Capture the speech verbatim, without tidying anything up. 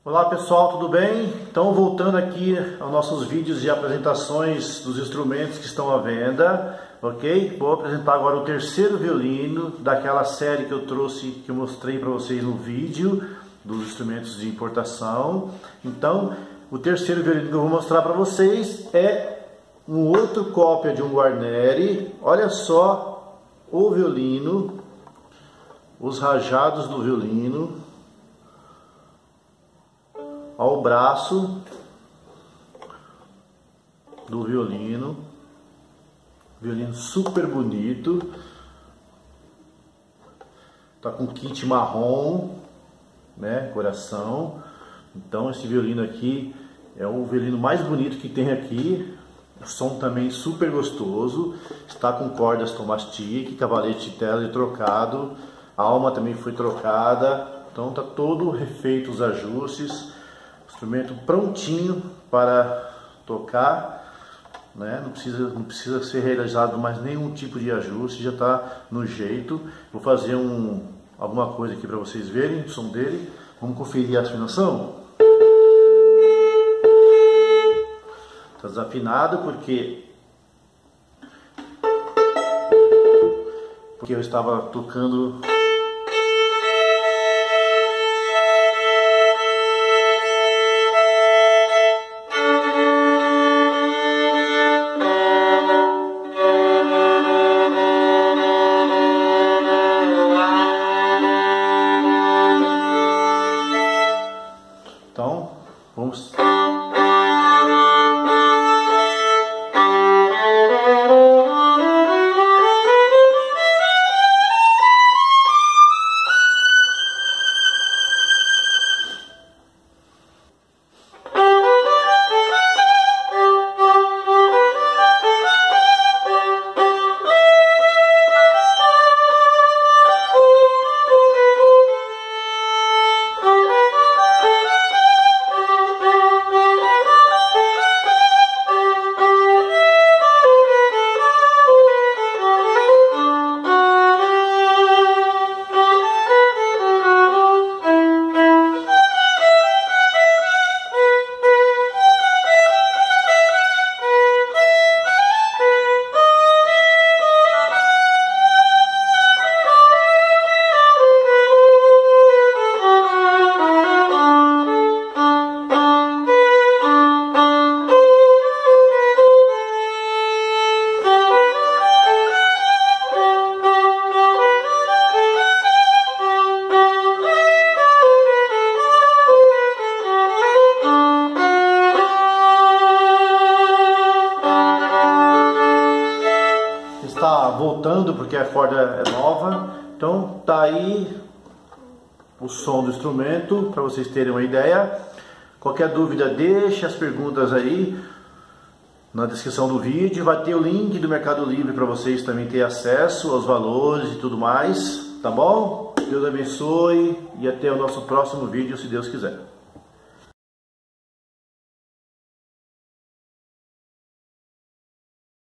Olá pessoal, tudo bem? Então voltando aqui aos nossos vídeos de apresentações dos instrumentos que estão à venda, ok? Vou apresentar agora o terceiro violino daquela série que eu trouxe, que eu mostrei para vocês no vídeo dos instrumentos de importação. Então, o terceiro violino que eu vou mostrar para vocês é um outro cópia de um Guarneri. Olha só o violino, os rajados do violino. Ao braço do violino, violino super bonito, tá com kit marrom, né, coração. Então esse violino aqui é o violino mais bonito que tem aqui. O som também super gostoso, está com cordas Tomastic, cavalete de tela trocado, a alma também foi trocada, então tá todo refeito os ajustes. Instrumento prontinho para tocar, né? Não precisa, não precisa ser realizado mais nenhum tipo de ajuste, já está no jeito. Vou fazer um, alguma coisa aqui para vocês verem o som dele. Vamos conferir a afinação. Está desafinado porque porque eu estava tocando. Então, vamos... Está voltando porque a corda é nova. Então tá aí o som do instrumento para vocês terem uma ideia. Qualquer dúvida, deixe as perguntas aí na descrição do vídeo. Vai ter o link do Mercado Livre para vocês também ter acesso aos valores e tudo mais, tá bom? Deus abençoe e até o nosso próximo vídeo, se Deus quiser.